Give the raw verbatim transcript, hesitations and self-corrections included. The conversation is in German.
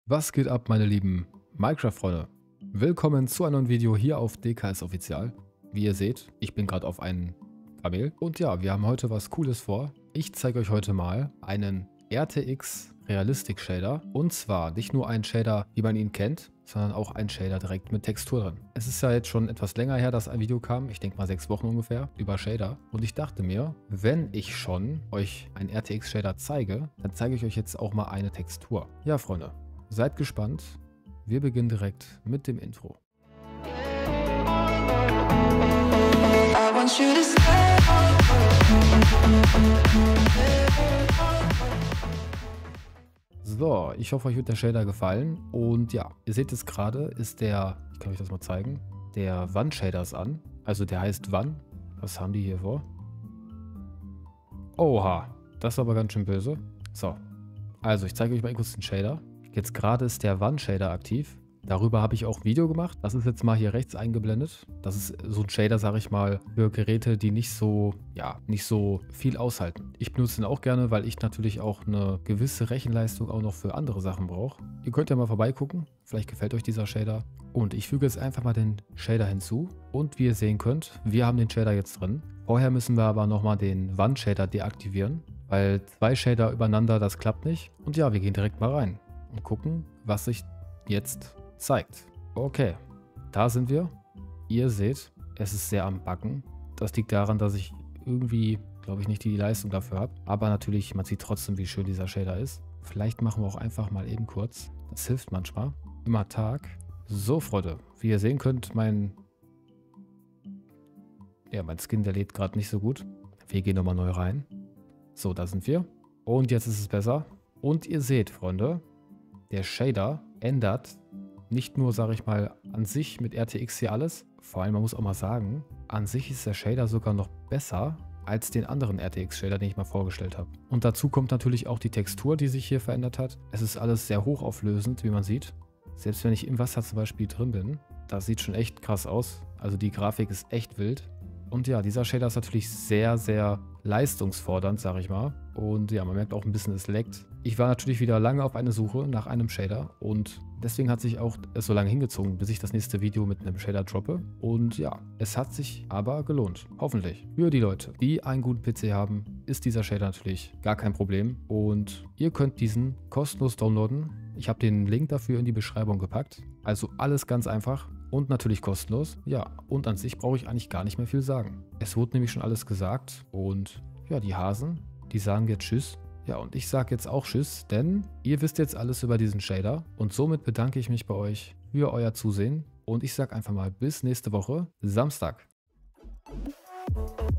Was geht ab, meine lieben Minecraft-Freunde? Willkommen zu einem neuen Video hier auf D K S Offizial. Wie ihr seht, ich bin gerade auf einem Kamel. Und ja, wir haben heute was Cooles vor. Ich zeige euch heute mal einen R T X Realistic Shader. Und zwar nicht nur ein Shader, wie man ihn kennt, sondern auch ein Shader direkt mit Textur drin. Es ist ja jetzt schon etwas länger her, dass ein Video kam, ich denke mal sechs Wochen ungefähr, über Shader. Und ich dachte mir, wenn ich schon euch einen R T X Shader zeige, dann zeige ich euch jetzt auch mal eine Textur. Ja, Freunde, seid gespannt. Wir beginnen direkt mit dem Intro. I want you to stay. So, ich hoffe, euch wird der Shader gefallen. Und ja, ihr seht es gerade, ist der, ich kann euch das mal zeigen, der Wandshader ist an. Also der heißt Wann. Was haben die hier vor? Oha, das ist aber ganz schön böse. So, also ich zeige euch mal kurz den Shader. Jetzt gerade ist der Wandshader aktiv. Darüber habe ich auch ein Video gemacht. Das ist jetzt mal hier rechts eingeblendet. Das ist so ein Shader, sage ich mal, für Geräte, die nicht so, ja, nicht so viel aushalten. Ich benutze den auch gerne, weil ich natürlich auch eine gewisse Rechenleistung auch noch für andere Sachen brauche. Ihr könnt ja mal vorbeigucken. Vielleicht gefällt euch dieser Shader. Und ich füge jetzt einfach mal den Shader hinzu. Und wie ihr sehen könnt, wir haben den Shader jetzt drin. Vorher müssen wir aber nochmal den Wandshader deaktivieren, weil zwei Shader übereinander, das klappt nicht. Und ja, wir gehen direkt mal rein und gucken, was sich jetzt zeigt. Okay, da sind wir. Ihr seht, es ist sehr am Backen. Das liegt daran, dass ich irgendwie, glaube ich, nicht die Leistung dafür habe. Aber natürlich, man sieht trotzdem, wie schön dieser Shader ist. Vielleicht machen wir auch einfach mal eben kurz. Das hilft manchmal. Immer Tag. So, Freunde, wie ihr sehen könnt, mein... Ja, mein Skin, der lädt gerade nicht so gut. Wir gehen nochmal neu rein. So, da sind wir. Und jetzt ist es besser. Und ihr seht, Freunde, der Shader ändert nicht nur, sage ich mal, an sich mit R T X hier alles. Vor allem, man muss auch mal sagen, an sich ist der Shader sogar noch besser als den anderen R T X Shader, den ich mal vorgestellt habe. Und dazu kommt natürlich auch die Textur, die sich hier verändert hat. Es ist alles sehr hochauflösend, wie man sieht. Selbst wenn ich im Wasser zum Beispiel drin bin, das sieht schon echt krass aus. Also die Grafik ist echt wild. Und ja, dieser Shader ist natürlich sehr, sehr leistungsfordernd, sage ich mal. Und ja, man merkt auch ein bisschen, es leckt. Ich war natürlich wieder lange auf eine Suche nach einem Shader und deswegen hat sich auch es so lange hingezogen, bis ich das nächste Video mit einem Shader droppe. Und ja, es hat sich aber gelohnt. Hoffentlich. Für die Leute, die einen guten P C haben, ist dieser Shader natürlich gar kein Problem. Und ihr könnt diesen kostenlos downloaden. Ich habe den Link dafür in die Beschreibung gepackt. Also alles ganz einfach. Und natürlich kostenlos. Ja, und an sich brauche ich eigentlich gar nicht mehr viel sagen. Es wurde nämlich schon alles gesagt. Und ja, die Hasen, die sagen jetzt Tschüss. Ja, und ich sage jetzt auch Tschüss, denn ihr wisst jetzt alles über diesen Shader. Und somit bedanke ich mich bei euch für euer Zusehen. Und ich sage einfach mal bis nächste Woche, Samstag.